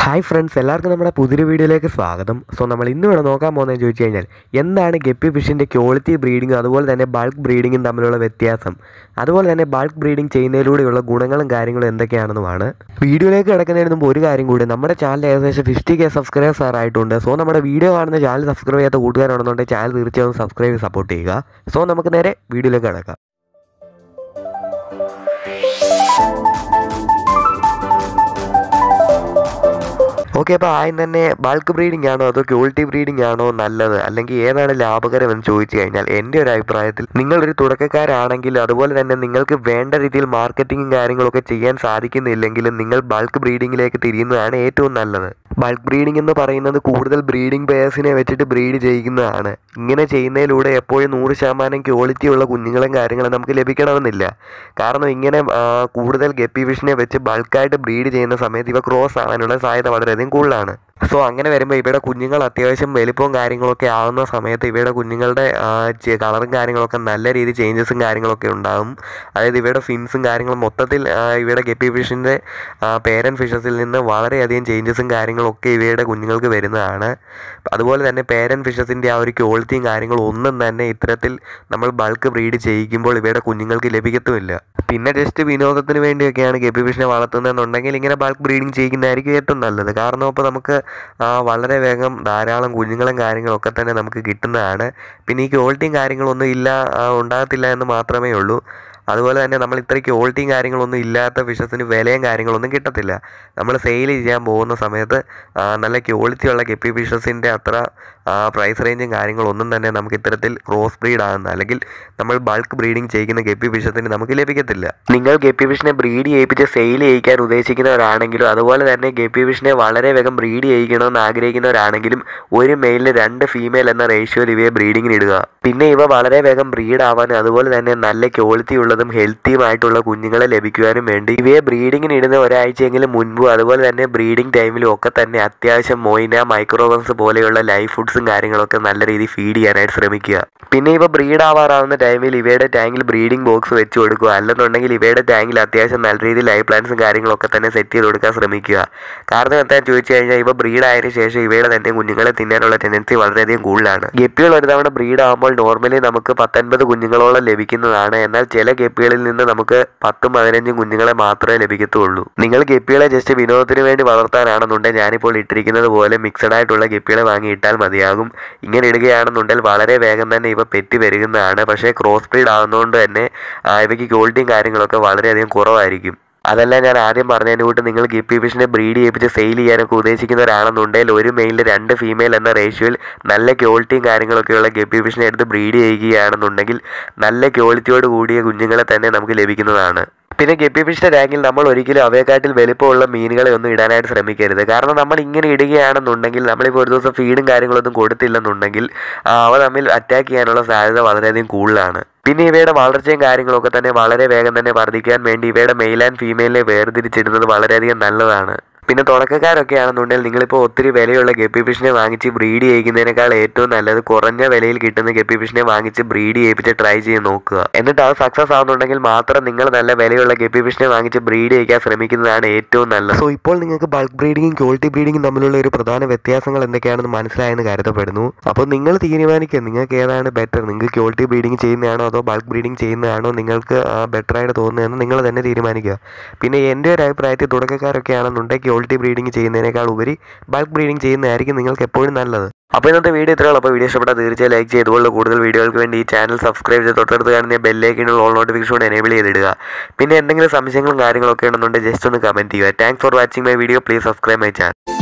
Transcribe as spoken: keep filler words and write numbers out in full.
Hi friends, എല്ലാവർക്കും നമ്മുടെ പുതിയൊരു വീഡിയോയിലേക്ക് സ്വാഗതം. സോ നമ്മൾ ഇന്ന് ഇവിടെ നോക്കാൻ പോകുന്നതെന്ന് ചോദിച്ചു കഴിഞ്ഞാൽ എന്താണ് ഗപ്പി ഫിഷിൻ്റെ ക്വാളിറ്റി ബ്രീഡിങ്ങും അതുപോലെ തന്നെ ബൾക്ക് ബ്രീഡിങ്ങും തമ്മിലുള്ള വ്യത്യാസം, അതുപോലെ തന്നെ ബൾക്ക് ബ്രീഡിംഗ് ചെയ്യുന്നതിലൂടെയുള്ള ഗുണങ്ങളും കാര്യങ്ങളും എന്തൊക്കെയാണെന്നുമാണ്. വീഡിയോയിലേക്ക് കിടക്കുന്നതിന് മുമ്പ് ഒരു കാര്യം കൂടി, നമ്മുടെ ചാനൽ ഏകദേശം ഫിഫ്റ്റി കെ സബ്സ്ക്രൈബേഴ്സ് ആറായിട്ടുണ്ട്. സോ നമ്മുടെ വീഡിയോ കാണുന്ന ചാനൽ സബ്സ്ക്രൈബ് ചെയ്യാത്ത കൂട്ടുകാരാണെന്നുണ്ടെങ്കിൽ ചാനൽ തീർച്ചയായും സബ്സ്ക്രൈബ് ചെയ്ത് സപ്പോർട്ട് ചെയ്യുക. സോ നമുക്ക് നേരെ വീഡിയോയിലേക്ക് കിടക്കാം. ഓക്കെ, അപ്പോൾ ആദ്യം തന്നെ ബൾക്ക് ബ്രീഡിംഗ് ആണോ അതോ ക്വാളിറ്റി ബ്രീഡിംഗ് ആണോ നല്ലത്, അല്ലെങ്കിൽ ഏതാണ് ലാഭകരം എന്ന് ചോദിച്ചു കഴിഞ്ഞാൽ എൻ്റെ ഒരു അഭിപ്രായത്തിൽ നിങ്ങളൊരു തുടക്കക്കാരാണെങ്കിൽ അതുപോലെ തന്നെ നിങ്ങൾക്ക് വേണ്ട രീതിയിൽ മാർക്കറ്റിങ്ങും കാര്യങ്ങളൊക്കെ ചെയ്യാൻ സാധിക്കുന്നില്ലെങ്കിലും നിങ്ങൾ ബൾക്ക് ബ്രീഡിങ്ങിലേക്ക് തിരിയുന്നതാണ് ഏറ്റവും നല്ലത്. ബൾക്ക് ബ്രീഡിംഗ് എന്ന് പറയുന്നത് കൂടുതൽ ബ്രീഡിംഗ് പെയർസിനെ വെച്ചിട്ട് ബ്രീഡ് ചെയ്യുന്നതാണ്. ഇങ്ങനെ ചെയ്യുന്നതിലൂടെ എപ്പോഴും നൂറ് ശതമാനം ക്വാളിറ്റിയുള്ള കുഞ്ഞുങ്ങളും കാര്യങ്ങളും നമുക്ക് ലഭിക്കണമെന്നില്ല. കാരണം ഇങ്ങനെ കൂടുതൽ ഗപ്പി ഫിഷിനെ വെച്ച് ബൾക്കായിട്ട് ബ്രീഡ് ചെയ്യുന്ന സമയത്ത് ഇവ ക്രോസ് ആവാനുള്ള സാധ്യത വളരെയധികം കൂടുതലാണ്. സോ അങ്ങനെ വരുമ്പോൾ ഇവയുടെ കുഞ്ഞുങ്ങൾ അത്യാവശ്യം വലിപ്പവും കാര്യങ്ങളൊക്കെ ആവുന്ന സമയത്ത് ഇവയുടെ കുഞ്ഞുങ്ങളുടെ കളറും കാര്യങ്ങളൊക്കെ നല്ല രീതിയിൽ ചേഞ്ചസും കാര്യങ്ങളൊക്കെ ഉണ്ടാകും. അതായത് ഇവയുടെ ഫിൻസും കാര്യങ്ങളും മൊത്തത്തിൽ ഇവയുടെ ഗപ്പി ഫിഷിൻ്റെ പേരൻറ്റ് ഫിഷസിൽ നിന്ന് വളരെയധികം ചേഞ്ചസും കാര്യങ്ങളൊക്കെ ഇവയുടെ കുഞ്ഞുങ്ങൾക്ക് വരുന്നതാണ്. അതുപോലെ തന്നെ പേരൻറ്റ് ഫിഷസിൻ്റെ ആ ഒരു ക്വാളിറ്റിയും കാര്യങ്ങളും ഒന്നും തന്നെ ഇത്തരത്തിൽ നമ്മൾ ബൾക്ക് ബ്രീഡ് ചെയ്യിക്കുമ്പോൾ ഇവയുടെ കുഞ്ഞുങ്ങൾക്ക് ലഭിക്കത്തുമില്ല. പിന്നെ ജസ്റ്റ് വിനോദത്തിന് വേണ്ടിയൊക്കെയാണ് ഗപ്പി ഫിഷിനെ വളർത്തുന്നതെന്നുണ്ടെങ്കിൽ ഇങ്ങനെ ബൾക്ക് ബ്രീഡിങ് ചെയ്യുന്നതായിരിക്കും ഏറ്റവും നല്ലത്. കാരണം ഇപ്പോൾ നമുക്ക് വളരെ വേഗം ധാരാളം കുഞ്ഞുങ്ങളും കാര്യങ്ങളൊക്കെ തന്നെ നമുക്ക് കിട്ടുന്നതാണ്. പിന്നെ ഈ ക്വാളിറ്റിയും കാര്യങ്ങളൊന്നും ഇല്ല ഉണ്ടാകത്തില്ല എന്ന് മാത്രമേ ഉള്ളൂ. അതുപോലെ തന്നെ നമ്മൾ ഇത്ര ക്വാളിറ്റിയും കാര്യങ്ങളൊന്നും ഇല്ലാത്ത ഫിഷസിന് വിലയും കാര്യങ്ങളൊന്നും കിട്ടത്തില്ല. നമ്മൾ സെയിൽ ചെയ്യാൻ പോകുന്ന സമയത്ത് നല്ല ക്വാളിറ്റിയുള്ള ഗപ്പി ഫിഷസിൻ്റെ അത്ര പ്രൈസ് റേഞ്ചും കാര്യങ്ങളൊന്നും തന്നെ നമുക്ക് ഇത്തരത്തിൽ ക്രോസ് ബ്രീഡ് ആകുന്ന അല്ലെങ്കിൽ നമ്മൾ ബൾക്ക് ബ്രീഡിങ് ചെയ്യുന്ന ഗപ്പി ഫിഷസിന് നമുക്ക് ലഭിക്കത്തില്ല. നിങ്ങൾ ഗപ്പി ഫിഷിനെ ബ്രീഡ് ചെയ്യിപ്പിച്ച് സെയിൽ ചെയ്യിക്കാൻ ഉദ്ദേശിക്കുന്നവരാണെങ്കിലും അതുപോലെ തന്നെ ഗപ്പി ഫിഷിനെ വളരെ വേഗം ബ്രീഡ് ചെയ്യിക്കണമെന്ന് ആഗ്രഹിക്കുന്നവരാണെങ്കിലും ഒരു മെയിലിന് രണ്ട് ഫീമെയിൽ എന്ന റേഷ്യോയിൽ ഇവയെ ബ്രീഡിങ്ങിന് ഇടുക. പിന്നെ ഇവ വളരെ വേഗം ബ്രീഡ് ആവാനും അതുപോലെ തന്നെ നല്ല ക്വാളിറ്റി ഉള്ളതും ഹെൽത്തിയുമായിട്ടുള്ള കുഞ്ഞുങ്ങളെ ലഭിക്കുവാനും വേണ്ടി ഇവയെ ബ്രീഡിങ്ങിന് ഇടുന്ന ഒരാഴ്ചയെങ്കിലും മുൻപും അതുപോലെ തന്നെ ബ്രീഡിംഗ് ടൈമിലും ഒക്കെ തന്നെ അത്യാവശ്യം മൊയിന, മൈക്രോവൻസ് പോലെയുള്ള ലൈഫ് ഫുഡ്സും കാര്യങ്ങളൊക്കെ നല്ല രീതിയിൽ ഫീഡ് ചെയ്യാനായിട്ട് ശ്രമിക്കുക. പിന്നെ ഇവ ബ്രീഡ് ആവാറാവുന്ന ടൈമിൽ ഇവയുടെ ടാങ്കിൽ ബ്രീഡിംഗ് ബോക്സ് വെച്ച് കൊടുക്കുക. അല്ലെന്നുണ്ടെങ്കിൽ ഇവയുടെ ടാങ്കിൽ അത്യാവശ്യം നല്ല രീതിയിൽ ലൈഫ് പ്ലാന്റ്സും കാര്യങ്ങളൊക്കെ തന്നെ സെറ്റ് ചെയ്ത് കൊടുക്കാൻ ശ്രമിക്കുക. കാരണം എന്താ ചോദിച്ചു കഴിഞ്ഞാൽ ഇവ ബ്രീഡ് ആയതിനു ശേഷം ഇവയുടെ തന്നെ കുഞ്ഞുങ്ങളെ തിന്നാനുള്ള ടെൻഡൻസി വളരെയധികം കൂടുതലാണ്. ഗപ്പികൾ ഒരു തവണ ബ്രീഡ് ആകുമ്പോൾ നോർമലി നമുക്ക് പത്തൊൻപത് കുഞ്ഞുങ്ങളോളം ലഭിക്കുന്നതാണ്. എന്നാൽ ചില ഗപ്പികളിൽ നിന്ന് നമുക്ക് പത്തും പതിനഞ്ചും കുഞ്ഞുങ്ങളെ മാത്രമേ ലഭിക്കത്തുള്ളൂ. നിങ്ങൾ ഗപ്പികളെ ജസ്റ്റ് വിനോദത്തിന് വേണ്ടി വളർത്താനാണെന്നുണ്ടെങ്കിൽ ഞാനിപ്പോൾ ഇട്ടിരിക്കുന്നത് പോലെ മിക്സഡ് ആയിട്ടുള്ള ഗപ്പികളെ വാങ്ങി ഇട്ടാൽ മതിയാകും. ഇങ്ങനെ ഇടുകയാണെന്നുണ്ടെങ്കിൽ വളരെ വേഗം തന്നെ ഇവ പെറ്റി പെരുകുന്നതാണ്. പക്ഷേ ക്രോസ് ബ്രീഡ് ആകുന്നതുകൊണ്ട് തന്നെ ഇവയ്ക്ക് ക്വാളിറ്റിയും കാര്യങ്ങളൊക്കെ വളരെയധികം കുറവായിരിക്കും. അതല്ല, ഞാൻ ആദ്യം പറഞ്ഞതിന് കൂട്ട് നിങ്ങൾ ഗപ്പി ഫിഷിനെ ബ്രീഡ് ചെയ്യിപ്പിച്ച് സെയിൽ ചെയ്യാനൊക്കെ ഉദ്ദേശിക്കുന്നവരാണെന്നുണ്ടെങ്കിൽ ഒരു മെയിലിൽ രണ്ട് ഫീമെയിൽ എന്ന റേഷ്യോയിൽ നല്ല ക്വാളിറ്റിയും കാര്യങ്ങളൊക്കെയുള്ള ഗപ്പി ഫിഷിനെ എടുത്ത് ബ്രീഡ് ചെയ്യുകയാണെന്നുണ്ടെങ്കിൽ നല്ല ക്വാളിറ്റിയോട് കൂടിയ കുഞ്ഞുങ്ങളെ തന്നെ നമുക്ക് ലഭിക്കുന്നതാണ്. പിന്നെ ഗപ്പി ഫിഷിൻ്റെ ടാങ്കിൽ നമ്മൾ ഒരിക്കലും അവയെക്കാട്ടിൽ വലുപ്പമുള്ള മീനുകളെ ഒന്നും ഇടാനായിട്ട് ശ്രമിക്കരുത്. കാരണം നമ്മൾ ഇങ്ങനെ ഇടുകയാണെന്നുണ്ടെങ്കിൽ നമ്മളിപ്പോൾ ഒരു ദിവസം ഫീഡും കാര്യങ്ങളൊന്നും കൊടുത്തില്ലെന്നുണ്ടെങ്കിൽ അവ തമ്മിൽ അറ്റാക്ക് ചെയ്യാനുള്ള സാധ്യത വളരെയധികം കൂടുതലാണ്. പിന്നെ ഇവയുടെ വളർച്ചയും കാര്യങ്ങളൊക്കെ തന്നെ വളരെ വേഗം തന്നെ വർദ്ധിക്കാൻ വേണ്ടി ഇവയുടെ മെയിൽ ആൻഡ് ഫീമെയിലിനെ വേർതിരിച്ചിടുന്നത് വളരെയധികം നല്ലതാണ്. പിന്നെ തുടക്കക്കാരൊക്കെ ആണെന്നുണ്ടെങ്കിൽ നിങ്ങളിപ്പോൾ ഒത്തിരി വിലയുള്ള ഗപ്പി ഫിഷിനെ വാങ്ങിച്ച് ബ്രീഡ് ചെയ്യിക്കുന്നതിനേക്കാൾ ഏറ്റവും നല്ലത് കുറഞ്ഞ വിലയിൽ കിട്ടുന്ന ഗപ്പി ഫിഷിനെ വാങ്ങിച്ച് ബ്രീഡ് ചെയ്യിപ്പിച്ച് ട്രൈ ചെയ്ത് നോക്കുക. എന്നിട്ട് അത് സക്സസ് ആവുന്നുണ്ടെങ്കിൽ മാത്രം നിങ്ങൾ നല്ല വിലയുള്ള ഗപ്പി ഫിഷിനെ വാങ്ങിച്ച് ബ്രീഡ് ചെയ്യിക്കാൻ ശ്രമിക്കുന്നതാണ് ഏറ്റവും നല്ലത്. സോ ഇപ്പോൾ നിങ്ങൾക്ക് ബൾക്ക് ബ്രീഡിങ്ങും ക്വാളിറ്റി ബ്രീഡിങ്ങും തമ്മിലുള്ള ഒരു പ്രധാന വ്യത്യാസങ്ങൾ എന്തൊക്കെയാണെന്ന് മനസ്സിലായെന്ന് കരുതപ്പെടുന്നു. അപ്പോൾ നിങ്ങൾ തീരുമാനിക്കുക നിങ്ങൾക്ക് ഏതാണ് ബെറ്റർ. നിങ്ങൾക്ക് ക്വാളിറ്റി ബ്രീഡിങ് ചെയ്യുന്നതാണോ അതോ ബൾക്ക് ബ്രീഡിങ് ചെയ്യുന്നതാണോ നിങ്ങൾക്ക് ബെറ്ററായിട്ട് തോന്നുന്നതെന്ന് നിങ്ങൾ തന്നെ തീരുമാനിക്കുക. പിന്നെ എൻ്റെ ഒരു അഭിപ്രായത്തിൽ തുടക്കക്കാരൊക്കെ ആണെന്നുണ്ടെങ്കിൽ ക്വാളിറ്റി ബ്രീഡിങ് ചെയ്യുന്നതിനേക്കാൾ ഉപരി ബൾക്ക് ബ്രീഡിങ് ചെയ്യുന്നതായിരിക്കും നിങ്ങൾക്ക് എപ്പോഴും നല്ലത്. അപ്പോൾ ഇന്നത്തെ വീഡിയോ ഇത്രയുള്ളൂ. അപ്പോൾ വീഡിയോ ഇഷ്ടപ്പെട്ടാൽ തീർച്ചയായും ലൈക്ക് ചെയ്ത് ഇതുപോലുള്ള കൂടുതൽ വീഡിയോകൾക്ക് വേണ്ടി ഈ ചാനൽ സബ്സ്ക്രൈബ് ചെയ്ത് തൊട്ടടുത്ത് കാണുന്ന ബെല്ലൈക്കണിൽ ഓൾ നോട്ടിഫിക്കേഷൻ എനേബിൾ ചെയ്തിടുക. പിന്നെ എന്തെങ്കിലും സംശയങ്ങളും കാര്യങ്ങളൊക്കെ ഉണ്ടെന്നുണ്ടെങ്കിൽ ജസ്റ്റ് ഒന്ന് കമൻറ്റ് ചെയ്യുക. Thanks for watching my video. Please subscribe my channel.